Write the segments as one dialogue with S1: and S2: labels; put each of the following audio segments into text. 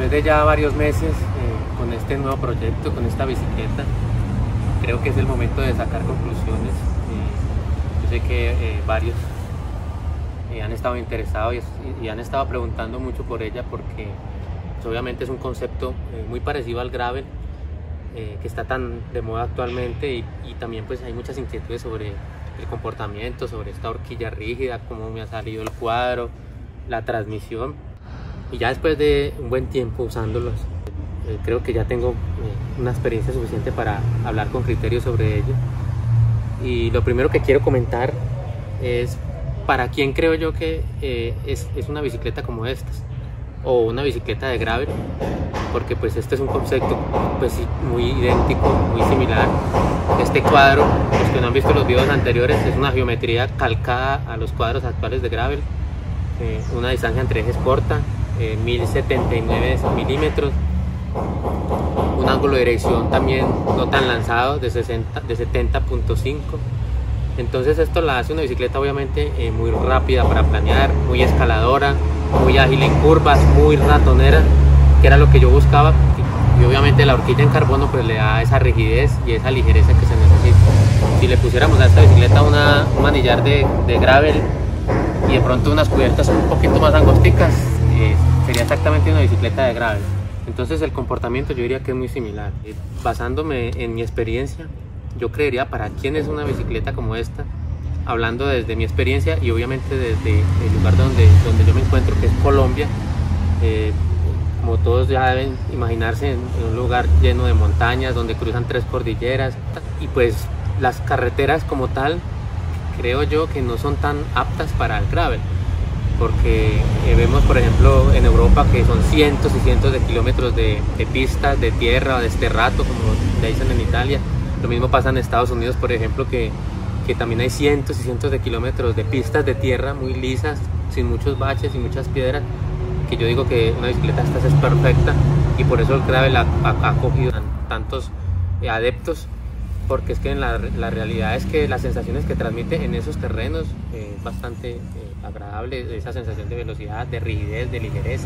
S1: después de ya varios meses con este nuevo proyecto, con esta bicicleta, creo que es el momento de sacar conclusiones. Yo sé que varios han estado interesados y han estado preguntando mucho por ella, porque pues, obviamente es un concepto muy parecido al gravel, que está tan de moda actualmente, y también pues hay muchas inquietudes sobre el comportamiento, sobre esta horquilla rígida, cómo me ha salido el cuadro, la transmisión. Y ya después de un buen tiempo usándolos, creo que ya tengo una experiencia suficiente para hablar con criterio sobre ello. Y lo primero que quiero comentar es para quién creo yo que es una bicicleta como estas, o una bicicleta de gravel, porque pues este es un concepto pues muy idéntico, muy similar. Este cuadro, los que no han visto los videos anteriores, es una geometría calcada a los cuadros actuales de gravel, una distancia entre ejes corta, 1079 milímetros, un ángulo de dirección también no tan lanzado de 70.5. entonces esto la hace una bicicleta obviamente muy rápida para planear, muy escaladora, muy ágil en curvas, muy ratonera, que era lo que yo buscaba. Y obviamente la horquilla en carbono pues le da esa rigidez y esa ligereza que se necesita. Si le pusiéramos a esta bicicleta un manillar de gravel y de pronto unas cubiertas un poquito más angosticas, sería exactamente una bicicleta de gravel. Entonces el comportamiento yo diría que es muy similar. Basándome en mi experiencia, yo creería para quién es una bicicleta como esta, hablando desde mi experiencia y obviamente desde el lugar donde yo me encuentro, que es Colombia. Como todos ya deben imaginarse, en un lugar lleno de montañas, donde cruzan 3 cordilleras, y pues las carreteras como tal, creo yo que no son tan aptas para el gravel, porque vemos por ejemplo en Europa que son cientos y cientos de kilómetros de pistas, de tierra, de esterrato, como le dicen en Italia. Lo mismo pasa en Estados Unidos, por ejemplo, que también hay cientos y cientos de kilómetros de pistas de tierra muy lisas, sin muchos baches y muchas piedras, que yo digo que una bicicleta esta es perfecta, y por eso el gravel ha cogido tantos adeptos, porque es que la realidad es que las sensaciones que transmite en esos terrenos es bastante agradable, esa sensación de velocidad, de rigidez, de ligereza.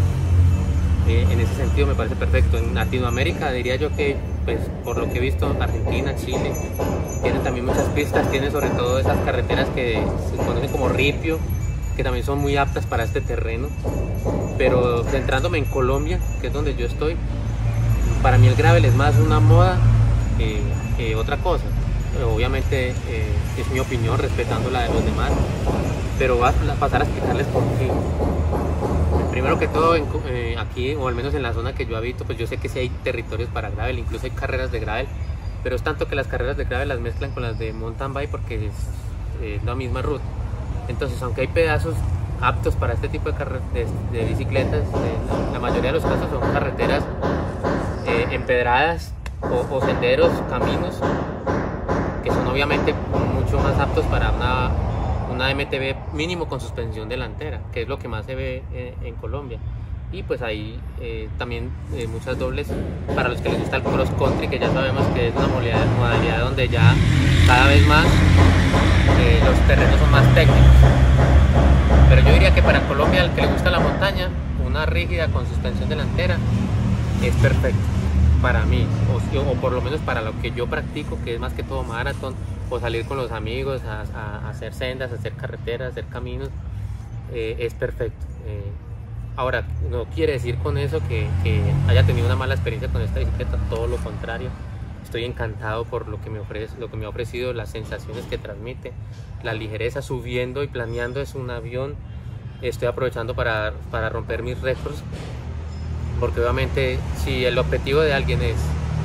S1: En ese sentido me parece perfecto. En Latinoamérica diría yo que, pues, por lo que he visto, Argentina, Chile, tienen también muchas pistas, tienen sobre todo esas carreteras que se conocen como ripio, que también son muy aptas para este terreno. Pero centrándome en Colombia, que es donde yo estoy, para mí el gravel es más una moda que otra cosa. Obviamente es mi opinión, respetando la de los demás, pero voy a pasar a explicarles por qué. Primero que todo, aquí, o al menos en la zona que yo habito, pues yo sé que sí hay territorios para gravel, incluso hay carreras de gravel, pero es tanto que las carreras de gravel las mezclan con las de mountain bike, porque es la misma ruta. Entonces, aunque hay pedazos aptos para este tipo de bicicletas, la mayoría de los casos son carreteras empedradas o senderos, caminos, que son obviamente mucho más aptos para una MTB mínimo con suspensión delantera, que es lo que más se ve en Colombia. Y pues hay también muchas dobles para los que les gusta el cross country, que ya sabemos que es una modalidad donde ya cada vez más los terrenos son más técnicos. Pero yo diría que para Colombia, al que le gusta la montaña, una rígida con suspensión delantera es perfecto para mí, o por lo menos para lo que yo practico, que es más que todo maratón, o salir con los amigos a hacer sendas, a hacer carreteras, a hacer caminos, es perfecto. Ahora, no quiere decir con eso que haya tenido una mala experiencia con esta bicicleta, todo lo contrario. Estoy encantado por lo que me ha ofrecido, las sensaciones que transmite, la ligereza subiendo y planeando. Es un avión. Estoy aprovechando para romper mis récords, porque obviamente si el objetivo de alguien es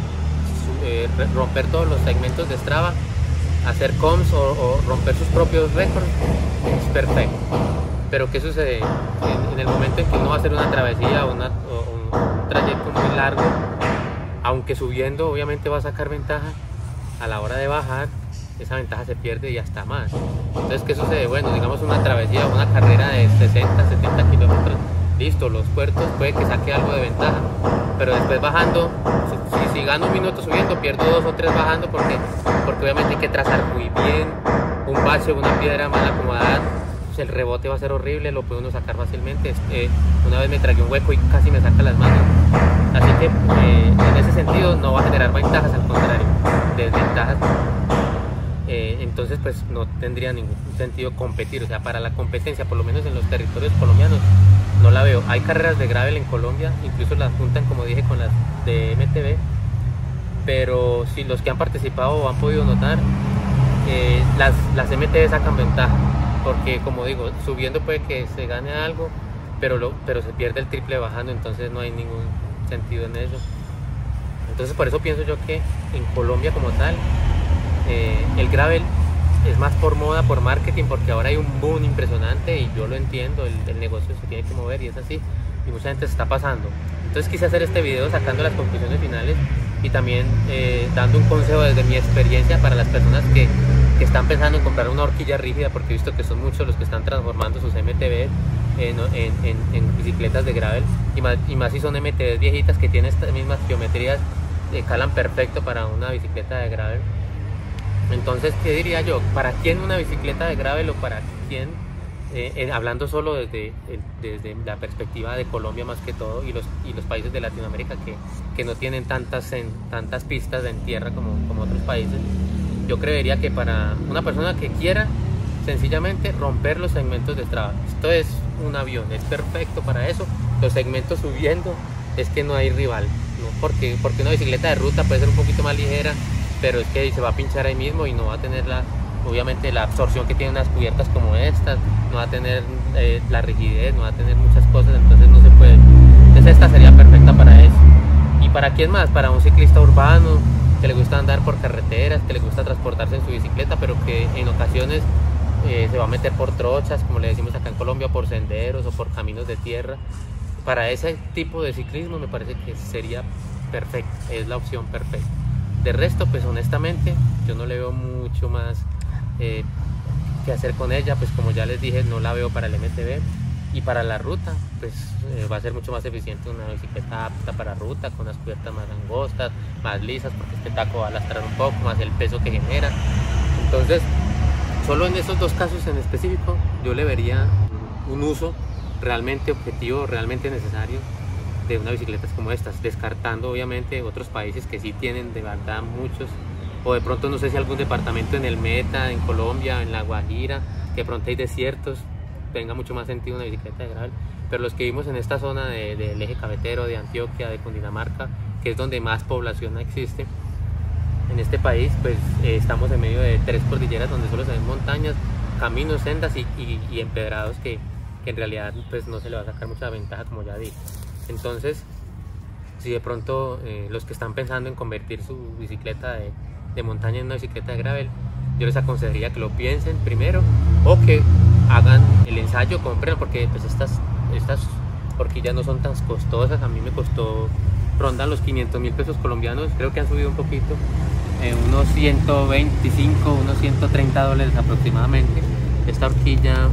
S1: romper todos los segmentos de Strava, hacer comps o romper sus propios récords, es perfecto. Pero ¿qué sucede? En el momento en que uno va a hacer una travesía o un trayecto muy largo, aunque subiendo obviamente va a sacar ventaja, a la hora de bajar esa ventaja se pierde y hasta más. Entonces, ¿qué sucede? Bueno, digamos una travesía o una carrera de 60, 70 kilómetros, listo, los puertos puede que saque algo de ventaja, pero después bajando, si gano un minuto subiendo, pierdo 2 o 3 bajando, porque obviamente hay que trazar muy bien un bache o una piedra mal acomodada, pues el rebote va a ser horrible, lo puede uno sacar fácilmente. Una vez me tragué un hueco y casi me saca las manos, así que en ese sentido no va a generar ventajas, al contrario, desventajas. Entonces pues no tendría ningún sentido competir, o sea, para la competencia, por lo menos en los territorios colombianos, no la veo. Hay carreras de gravel en Colombia, incluso las juntan, como dije, con las de MTB, pero si los que han participado han podido notar, las MTB sacan ventaja, porque como digo, subiendo puede que se gane algo, pero se pierde el triple bajando, entonces no hay ningún sentido en eso. Entonces por eso pienso yo que en Colombia como tal, el gravel es más por moda, por marketing, porque ahora hay un boom impresionante y yo lo entiendo, el negocio se tiene que mover y es así, y mucha gente se está pasando. Entonces quise hacer este video sacando las conclusiones finales y también dando un consejo desde mi experiencia para las personas que están pensando en comprar una horquilla rígida, porque he visto que son muchos los que están transformando sus MTB en bicicletas de gravel, y más si son MTBs viejitas que tienen estas mismas geometrías, calan perfecto para una bicicleta de gravel. Entonces, ¿qué diría yo? ¿Para quién una bicicleta de gravel, o para quién, hablando solo desde la perspectiva de Colombia más que todo, y los países de Latinoamérica que no tienen tantas pistas en tierra como otros países? Yo creería que para una persona que quiera sencillamente romper los segmentos de Strava, esto es un avión, es perfecto para eso. Los segmentos subiendo es que no hay rival, ¿no? Porque una bicicleta de ruta puede ser un poquito más ligera, pero es que se va a pinchar ahí mismo y no va a tener obviamente la absorción que tienen unas cubiertas como estas, no va a tener la rigidez, no va a tener muchas cosas, entonces no se puede. Entonces esta sería perfecta para eso. ¿Y para quién más? Para un ciclista urbano que le gusta andar por carreteras, que le gusta transportarse en su bicicleta, pero que en ocasiones se va a meter por trochas, como le decimos acá en Colombia, por senderos o por caminos de tierra. Para ese tipo de ciclismo me parece que sería perfecto, es la opción perfecta. De resto, pues honestamente, yo no le veo mucho más que hacer con ella, pues como ya les dije, no la veo para el MTB. Y para la ruta, pues va a ser mucho más eficiente una bicicleta apta para ruta, con unas cubiertas más angostas, más lisas, porque este taco va a lastrar un poco, más el peso que genera. Entonces, solo en esos dos casos en específico, yo le vería un uso realmente objetivo, realmente necesario de una bicicleta como estas, descartando obviamente otros países que sí tienen de verdad muchos, o de pronto no sé si algún departamento en el Meta, en Colombia, en La Guajira, que de pronto hay desiertos, tenga mucho más sentido una bicicleta de gravel, pero los que vimos en esta zona del eje cafetero, de Antioquia, de Cundinamarca, que es donde más población existe en este país, pues estamos en medio de 3 cordilleras donde solo se ven montañas, caminos, sendas y empedrados que en realidad pues no se le va a sacar mucha ventaja, como ya dije. Entonces, si de pronto los que están pensando en convertir su bicicleta de montaña en una bicicleta de gravel, yo les aconsejaría que lo piensen primero, o que hagan el ensayo, compren, porque pues estas horquillas no son tan costosas. A mí me costó, rondan los 500.000 pesos colombianos, creo que han subido un poquito, unos 125, unos 130 dólares aproximadamente. Esta horquilla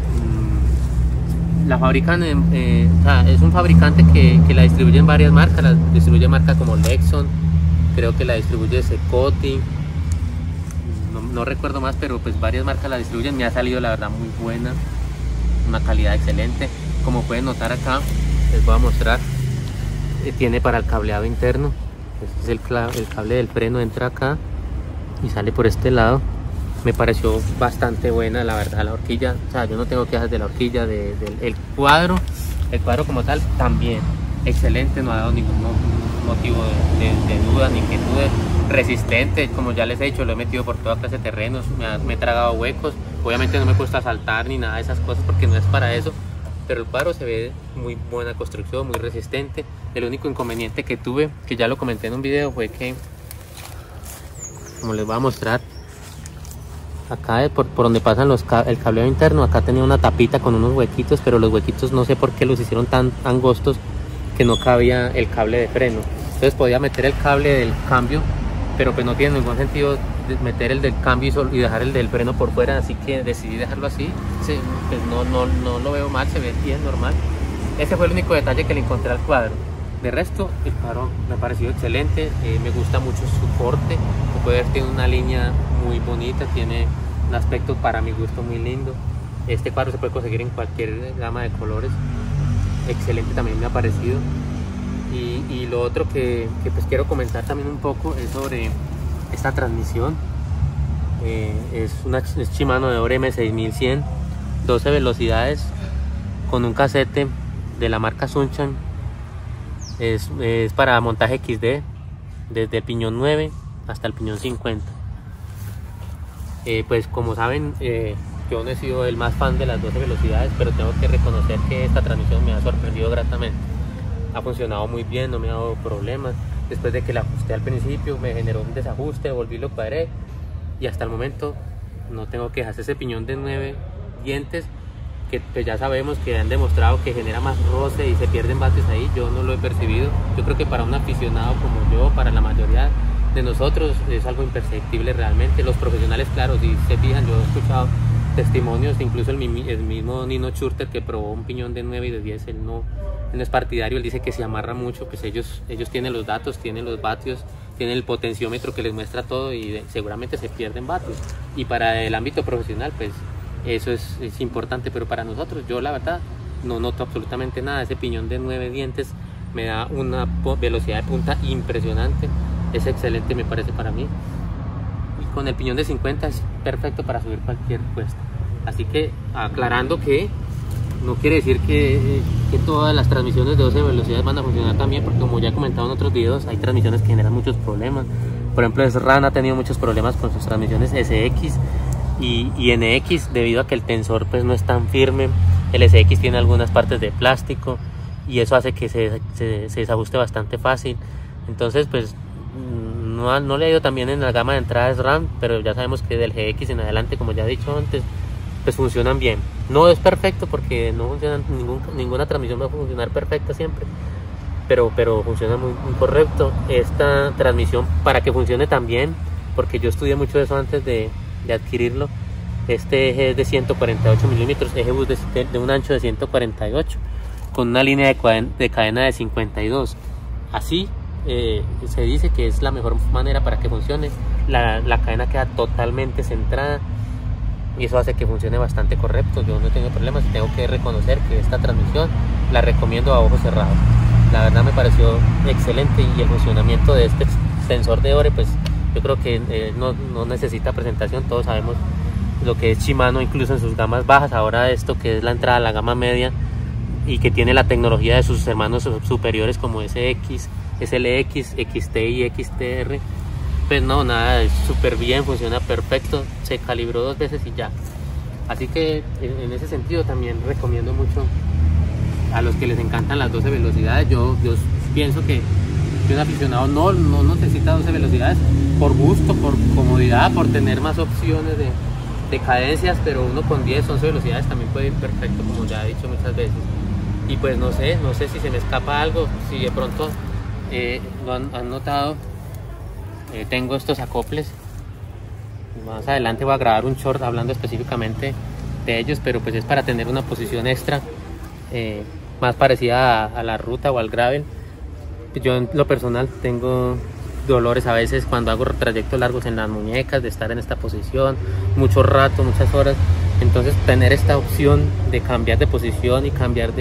S1: la fabrican, o sea, es un fabricante que la distribuye en varias marcas, la distribuye marcas como Lexon, creo que la distribuye Secoti, no recuerdo más, pero pues varias marcas la distribuyen. Me ha salido la verdad muy buena, una calidad excelente. Como pueden notar acá, les voy a mostrar, tiene para el cableado interno. Este es el cable del freno, entra acá y sale por este lado. Me pareció bastante buena la verdad la horquilla, o sea, yo no tengo quejas de la horquilla, el cuadro como tal también excelente, no ha dado ningún motivo de duda ni inquietudes. Resistente, como ya les he dicho, lo he metido por toda clase de terrenos, me he tragado huecos. Obviamente no me cuesta saltar ni nada de esas cosas porque no es para eso, pero el cuadro se ve muy buena construcción, muy resistente. El único inconveniente que tuve, que ya lo comenté en un video, fue que, como les voy a mostrar, acá por donde pasan el cableado interno, acá tenía una tapita con unos huequitos, pero los huequitos no sé por qué los hicieron tan angostos que no cabía el cable de freno. Entonces podía meter el cable del cambio, pero pues no tiene ningún sentido meter el del cambio y dejar el del freno por fuera, así que decidí dejarlo así. Pues no lo veo mal, se ve bien, normal. Ese fue el único detalle que le encontré al cuadro. De resto, el cuadro me ha parecido excelente, me gusta mucho su corte. Como puede ver, tiene una línea muy bonita, tiene un aspecto para mi gusto muy lindo. Este cuadro se puede conseguir en cualquier gama de colores. Excelente también me ha parecido. Y lo otro que pues quiero comentar también un poco es sobre esta transmisión. Es Shimano de Ore M6100, 12 velocidades, con un casete de la marca Sunshine. Es para montaje XD, desde el piñón 9 hasta el piñón 50. Pues como saben, yo no he sido el más fan de las 12 velocidades, pero tengo que reconocer que esta transmisión me ha sorprendido gratamente. Ha funcionado muy bien, no me ha dado problemas. Después de que la ajusté al principio, me generó un desajuste, volví y lo cuadré, y hasta el momento no tengo quejas. Ese piñón de 9 dientes, que pues ya sabemos que han demostrado que genera más roce y se pierden vatios ahí, yo no lo he percibido. Yo creo que para un aficionado como yo, para la mayoría de nosotros, es algo imperceptible realmente. Los profesionales, claro, si se fijan, yo he escuchado testimonios, incluso el mismo Nino Schurter, que probó un piñón de 9 y de 10, él no es partidario, él dice que se amarra mucho, pues ellos tienen los datos, tienen los vatios, tienen el potenciómetro que les muestra todo, y seguramente se pierden vatios. Y para el ámbito profesional, pues eso es importante, pero para nosotros, yo la verdad no noto absolutamente nada. Ese piñón de 9 dientes me da una velocidad de punta impresionante, es excelente me parece para mí. Y con el piñón de 50 es perfecto para subir cualquier cuesta. Así que aclarando que no quiere decir que todas las transmisiones de 12 velocidades van a funcionar también, porque como ya he comentado en otros videos, hay transmisiones que generan muchos problemas. Por ejemplo, SRAM ha tenido muchos problemas con sus transmisiones SX y NX, debido a que el tensor pues no es tan firme. El SX tiene algunas partes de plástico y eso hace que se desajuste bastante fácil. Entonces pues no le ha ido también en la gama de entrada SRAM, pero ya sabemos que del GX en adelante, como ya he dicho antes, pues funcionan bien. No es perfecto, porque no funciona, ninguna transmisión va a funcionar perfecta siempre, pero funciona muy correcto. Esta transmisión, para que funcione tan bien, porque yo estudié mucho de eso antes de adquirirlo, este eje es de 148 milímetros, eje bus de un ancho de 148, con una línea de cadena de 52. Así se dice que es la mejor manera para que funcione. La cadena queda totalmente centrada y eso hace que funcione bastante correcto. Yo no tengo problemas y tengo que reconocer que esta transmisión la recomiendo a ojos cerrados. La verdad me pareció excelente, y el funcionamiento de este sensor de Ore, pues yo creo que no necesita presentación. Todos sabemos lo que es Shimano, incluso en sus gamas bajas. Ahora esto que es la entrada a la gama media y que tiene la tecnología de sus hermanos superiores como SX, SLX, XT y XTR, pues no, nada, es súper bien, funciona perfecto, se calibró 2 veces y ya. Así que en ese sentido también recomiendo mucho a los que les encantan las 12 velocidades. Yo pienso que un aficionado no necesita 12 velocidades por gusto, por comodidad, por tener más opciones de cadencias, pero uno con 10, 11 velocidades también puede ir perfecto, como ya he dicho muchas veces. Y pues no sé si se me escapa algo, si de pronto lo han notado. Tengo estos acoples. Más adelante voy a grabar un short hablando específicamente de ellos, pero pues es para tener una posición extra más parecida a la ruta o al gravel. Yo en lo personal tengo dolores a veces cuando hago trayectos largos en las muñecas, de estar en esta posición mucho rato, muchas horas. Entonces tener esta opción de cambiar de posición y cambiar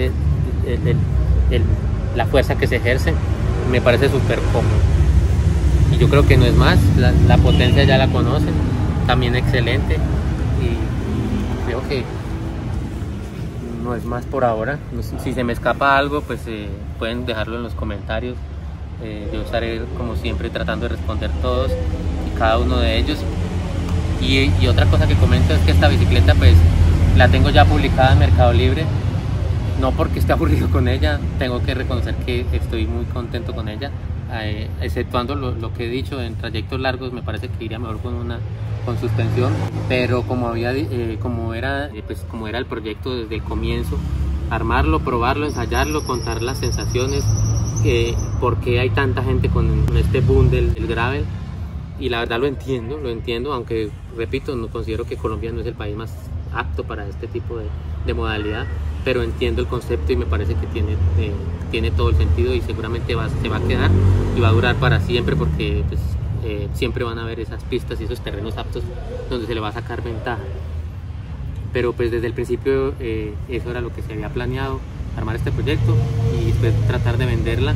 S1: la fuerza que se ejerce me parece súper cómodo. Y yo creo que no es más, la potencia ya la conocen, también excelente, y creo que no es más por ahora. Si se me escapa algo, pues pueden dejarlo en los comentarios. Yo estaré como siempre tratando de responder todos y cada uno de ellos. Y otra cosa que comento es que esta bicicleta pues la tengo ya publicada en Mercado Libre, no porque esté aburrido con ella, tengo que reconocer que estoy muy contento con ella. Exceptuando lo que he dicho, en trayectos largos me parece que iría mejor con suspensión, pero como era el proyecto desde el comienzo, armarlo, probarlo, ensayarlo, contar las sensaciones, por qué hay tanta gente con este boom del gravel. Y la verdad lo entiendo, aunque repito, no considero que Colombia no es el país más apto para este tipo de modalidad, pero entiendo el concepto y me parece que tiene todo el sentido, y seguramente se va a quedar y va a durar para siempre, porque pues, siempre van a haber esas pistas y esos terrenos aptos donde se le va a sacar ventaja. pero pues desde el principio eso era lo que se había planeado, armar este proyecto y después tratar de venderla.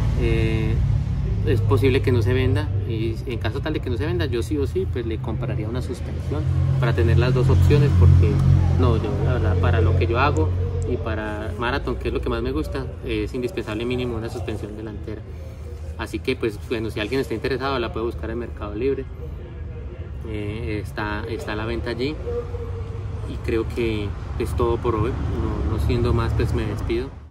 S1: Es posible que no se venda, y en caso tal de que no se venda, yo sí o sí pues le compraría una suspensión para tener las dos opciones, porque no, yo la verdad para lo que yo hago y para Marathon, que es lo que más me gusta, es indispensable mínimo una suspensión delantera. Así que pues bueno, si alguien está interesado la puede buscar en Mercado Libre, está a la venta allí, y creo que es todo por hoy. No siendo más, pues me despido.